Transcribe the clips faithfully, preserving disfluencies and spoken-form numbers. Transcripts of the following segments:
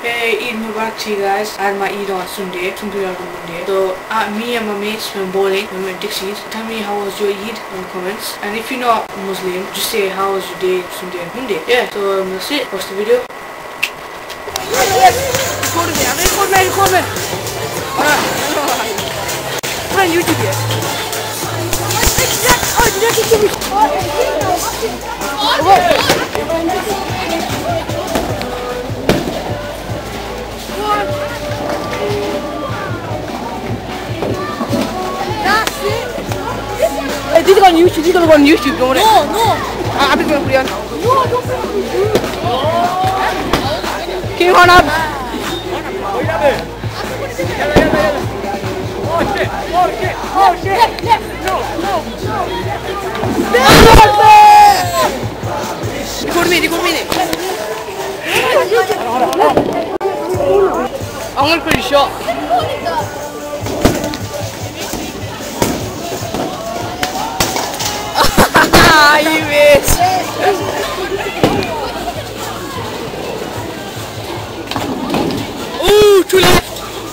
Hey, Eid Mubarak to you guys. I had my Eid on Sunday, Sunday on Monday. So, uh, me and my mates went bowling, we went Dixie's. Tell me how was your Eid in the comments. And if you're not Muslim, just say how was your day Sunday and Monday. Yeah, so um, that's it. Watch the video. Record me, I'm record me, record me. Alright. Put on YouTube here. Oh, did I get you? Hey, this is on YouTube. This is gonna go on YouTube, don't worry. No, no. I'm just gonna put it on. No, don't put it on. KingKhanAbz. Oh shit! Oh shit! Oh shit! No! No! Record me! Record me! I'm gonna put a shot. Ah, you missed! Ooh, too left!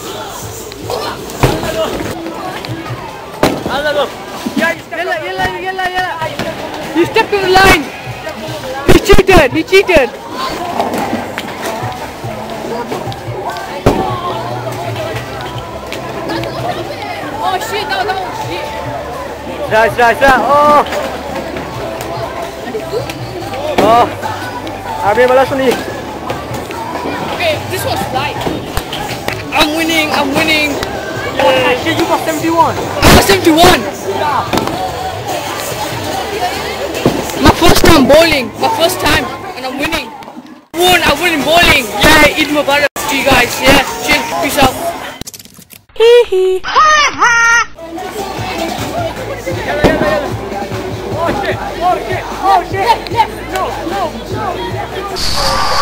Yalla, yalla, yalla, yalla! He stepped to the line! He cheated! He cheated! Oh shit, that was, that was shit! Right, right, right! Oh! Oh! Abdin balas ni. Okay, this was light. I'm winning, I'm winning! Yeah, shit, you got seventy-one! I got seventy-one! Yeah. My first time bowling, my first time, and I'm winning. I won, I won in bowling. Yeah, Eid Mubarak to you guys. Yeah, chill, peace out. Hee hee. Ha ha. Yalla, yalla, yalla. Oh shit, oh shit, oh shit. No, no, no.